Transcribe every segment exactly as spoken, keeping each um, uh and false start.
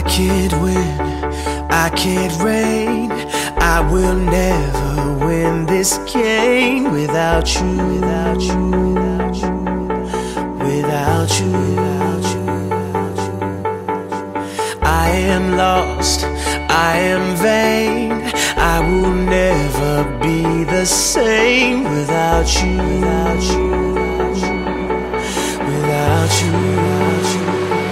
can't win, I can't reign. I will never win this game without you, without you, without you, without you, without you. I am lost, I am vain. I will never be the same without you, without you, without you, without you.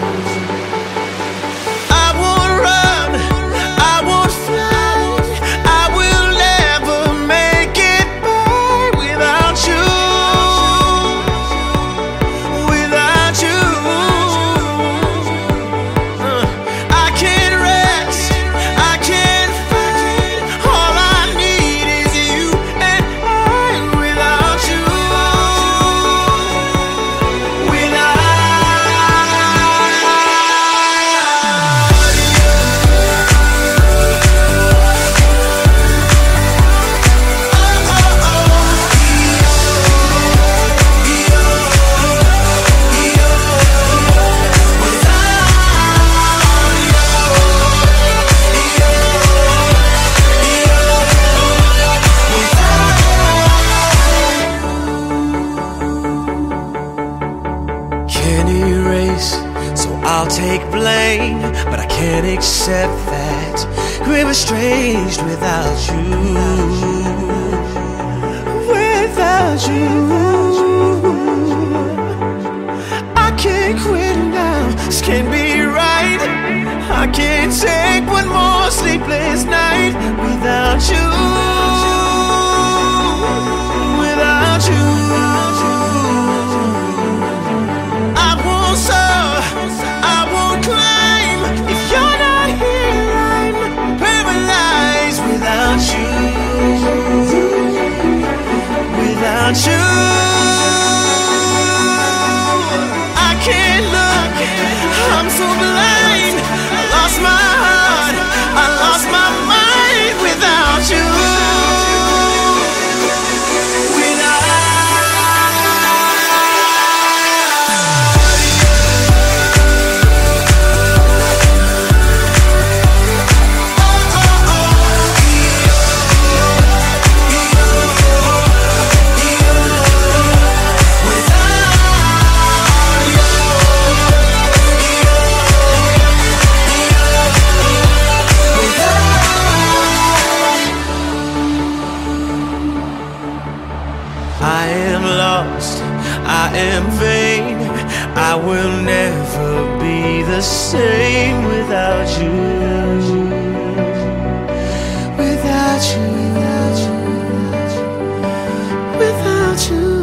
I won't run, I won't fly. I will never make it by without you, without you. Uh, I can't rest, I can't fight. All I need is you and I without you, without can't erase, so I'll take blame, but I can't accept that we're estranged without you, without you. I can't quit now, this can't be right. I can't take one more sleepless night without you, without you. I won't soar, I won't climb. If you're not here, I'm paralyzed without you, without you. I can't look, I'm so blind. I lost my heart, I lost my mind without you. I am lost, I am vain. I will never be the same without you, without you, without you, without you.